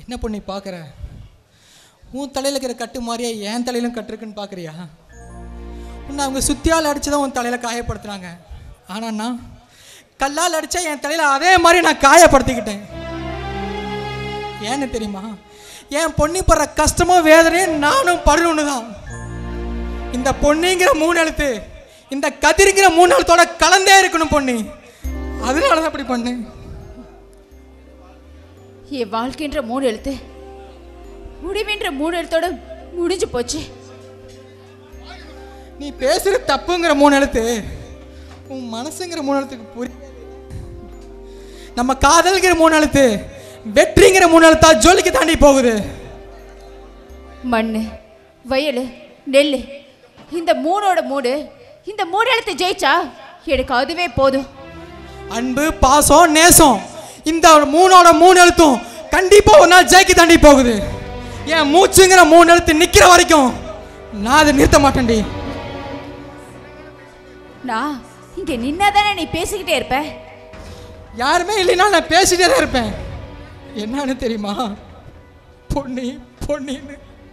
என்ன பொண்ணு பார்க்குற? உன் தலையில் இருக்கிற கட்டு மாதிரியே என் தலையிலும் கட்டுருக்குன்னு பார்க்குறியா? உன்னை அவங்க சுத்தியால் அடித்து தான் உன் தலையில் காயப்படுத்துனாங்க. ஆனால் நான் கல்லால் அடித்தா என் தலையில் அதே மாதிரி நான் காயப்படுத்திக்கிட்டேன். ஏன்னு தெரியுமா? என் பொண்ணு படுற கஷ்டமும் வேதனையும் நானும் படுறோன்னு தான். இந்த பொண்ணுங்கிற 3 எழுத்து இந்த கதிர்ங்கிற 3 எழுத்தோட கலந்தே இருக்கணும் பொண்ணு. அதனால தான் அப்படி பண்ணேன். என் வாழ்க்கைன்ற 3 எழுத்து முடிவுன்ற 3 எழுத்தோட முடிஞ்சு போச்சு. நீ பேசுற தப்புங்கிற 3 எழுத்து உன் மனசுங்கிற 3 எழுத்துக்கு புரிய. நம்ம காதல்கிற 3 எழுத்து வெற்றிங்கிற 3 எழுத்தா ஜோலிக்கு தாண்டி போகுது. மண்ணு, வயல், நெல், இந்த 3ஓட 3 இந்த 3 எழுத்து ஜெயிச்சா எனக்கு அதுவே போதும். அன்பு, பாசம், நேசம் இந்த 3ஓட 3 எழுத்தும் கண்டிப்பா ஒரு நாள் ஜெயிக்கு தாண்டி போகுது. என் மூச்சுங்கிற 3 எழுத்து நிக்கிற வரைக்கும் நான் அதை நிறுத்த மாட்டேன்டி. நான் இங்க நின்னாதானே நீ பேசிக்கிட்டே இருப்ப? யாருமே இல்லைன்னா நான் பேசிட்டே தான் இருப்பேன். என்னன்னு தெரியுமா? பொன்னி பொன்னின்னு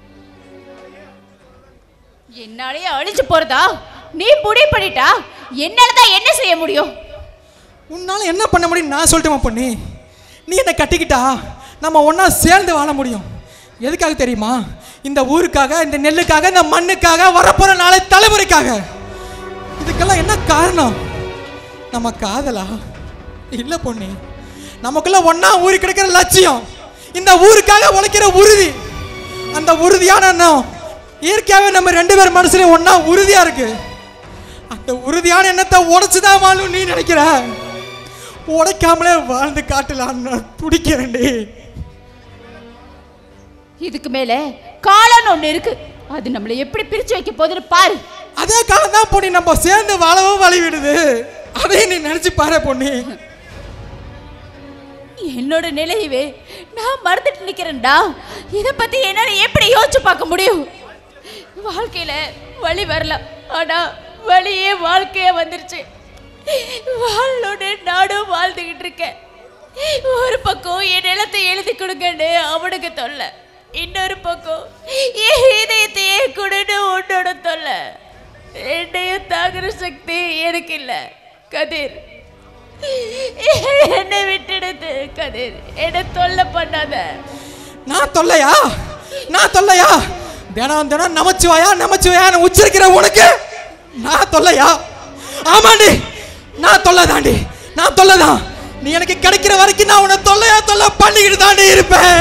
என்னாலேயே அழிஞ்சு போறதா நீ முடிவு பண்ணிட்டா என்னாலதான் என்ன செய்ய முடியும்? உன்னால என்ன பண்ண முடியும் நான் சொல்லட்டுமா பொன்னி? நீ என்ன கட்டிக்கிட்டா நம்ம ஒன்னா சேர்ந்து வாழ முடியும். எதுக்காக தெரியுமா? இந்த ஊருக்காக, இந்த நெல்லுக்காக, இந்த மண்ணுக்காக, வரப்போற நாளை தலைமுறைக்காக. இதுக்கெல்லாம் என்ன காரணம்? நம்ம காதலா? இல்லை பொன்னி, நமக்குள்ள ஒன்னா ஊறி கிடைக்கிற லட்சியம், இந்த ஊருக்காக உழைக்கிற உறுதி. அந்த உறுதியான எண்ணம் இயற்கையாகவே நம்ம 2 பேர் மனசுல ஒன்னா உறுதியா இருக்கு. அந்த உறுதியான எண்ணத்தை உடைச்சுதான் வாழும் நீ நினைக்கிற. உடைக்காமலே வாழ்ந்து காட்டலான்னு துடிக்கிறேன்டி. இதுக்கு மேல காலம் ஒண்ணு இருக்கு, அது நம்மளை எப்படி பிரிச்சு வைக்க போகுதுன்னு பாரு. அதே காலம் தான் பொண்ணி நம்ம சேர்ந்து வாழவும் வழி விடுது. அதையும் நீ நினைச்சு பாரு பொண்ணி. என்னோட நிலையவே நான் மறந்துட்டு நிக்கிறேன்டா. இதை பத்தி என்னால எப்படி யோசிச்சு பார்க்க முடியும்? வாழ்க்கையில வழி வரலாம், ஆனா வழியே வாழ்க்கையே வந்துருச்சு. வாழோட நாடும் வாழ்ந்துகிட்டு இருக்கேன். ஒரு பக்கம் என் நிலத்தை எழுதி கொடுங்கன்னு அவனுக்கு தொல்லை, இன்னொரு பக்கம் என் இதயத்தையே கொடுன்னு உன்னோட தொல்லை. என்னையும் தாங்குற சக்தி எனக்கு இல்லை கதிர். என்னை விட்டுடுது கதிர், என்ன தொல்லை பண்ணாத. நான் தொல்லையா? நான் தொல்லையா? தினம் தினம் நமச்சிவாயா நமச்சிவாயான்னு உச்சரிக்கிற உனக்கு நான் தொல்லையா? ஆமாண்டி, நான் தொல்லை தாண்டி. நான் தொல்லை தான். நீ எனக்கு கிடைக்கிற வரைக்கும் நான் உன்னை தொல்லையா தொல்லை பண்ணிக்கிட்டு தாண்டி இருப்பேன்.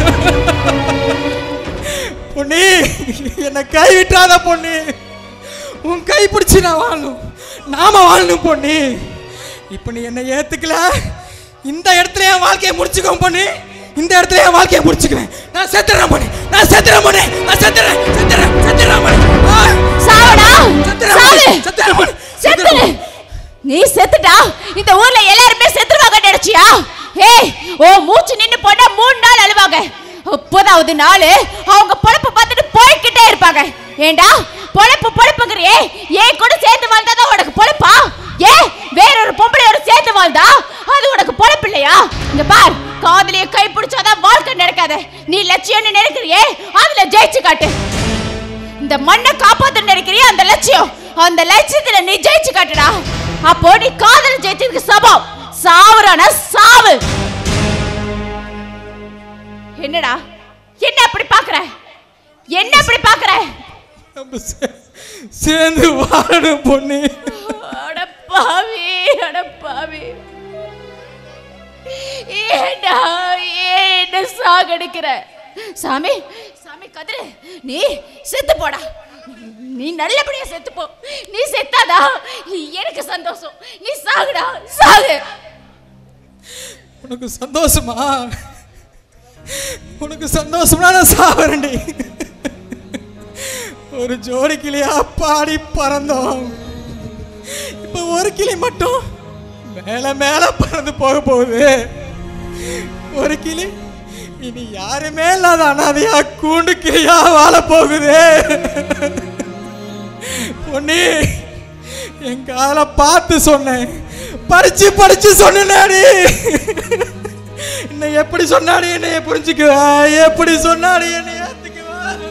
பொண்ணு, என்னை கை விட்டுறாத பொண்ணு. உன் கை பிடிச்சி நான் வாழணும், நாம வாழணும் பொண்ணு. இப்போ நீ என்னை ஏத்துக்கல, இந்த இடத்துல என் வாழ்க்கையை முடிச்சுக்கோ பொண்ணு. இந்த இடத்துல என் வாழ்க்கையை முடிச்சுக்குவேன். நான் செத்துறேன் பொண்ணு, நான் செத்துறேன் பொண்ணு, நான் செத்துறேன் செத்துறேன் செத்துறேன் பொண்ணு. சாவடா, சாவு, செத்துறேன் பொண்ணு, செத்துரு. நீ செத்துட்டா இந்த ஊர்ல எல்லாருமே செத்துருவாங்க நினைச்சியா? ஏய், ஓ மூச்சு நின்னு போனா 3 நாள் அழுவாங்க. அப்போதாவது நாள் அவங்க பொழப்பு பார்த்துட்டு போய்கிட்டே இருப்பாங்க. ஏண்டா பொழப்பு பொழப்புங்கிறியே, ஏன் கூட சேர்ந்து வாழ்ந்தாதான் உனக்கு பொழப்பா? ஏன் வேறொரு பொம்பளையோட சேர்ந்து வாழ்ந்தா அது உனக்கு பொழப்பு இல்லையா? இங்க பார், காதலிய கை பிடிச்சாதான் வாழ்க்கை நடக்காத. நீ லட்சியம்னு நினைக்கிறியே, அதுல ஜெயிச்சு காட்டு. இந்த மண்ணை காப்பாத்து நினைக்கிறியே, அந்த லட்சியம், அந்த லட்சியத்துல நீ ஜெயிச்சு காட்டுடா. அப்போ நீ காதல் ஜெயிச்சதுக்கு சபம். சாவுறானா சாவு. என்னடா என்ன அப்படி பாக்குற? என்ன அப்படி பாக்குற? நம்ம சேர்ந்து வாழணும் பொண்ணு. அட பாவி, அட பாவி. ஏண்டா என்ன சாகடிக்கிற? சாமி, சாமி கதிரு, நீ செத்து போடா. நீ நல்லபடியா செத்து போ. நீ செத்தாதா எனக்கு சந்தோஷம். நீ சாகுடா, சாகு. உனக்கு சந்தோஷமா? உனக்கு சந்தோஷமா நான் சாவரண்டி. ஒரு ஜோடி கிளியா பாடி பறந்தோம், இப்ப ஒரு கிளி மட்டும் மேல மேல பறந்து போக போகுது. ஒரு கிளி இனி யாருமே இல்லாத அனாதையா கூண்டு கிளியா வாழ போகுது. பொண்ணு, என் காதல பார்த்து சொன்னேன், படிச்சு படிச்சு சொன்னாடி. இன்னை எப்படி சொன்னாலும் என்னைய புரிஞ்சுக்குவ, எப்படி சொன்னாலும் என்னை ஏத்துக்குவ.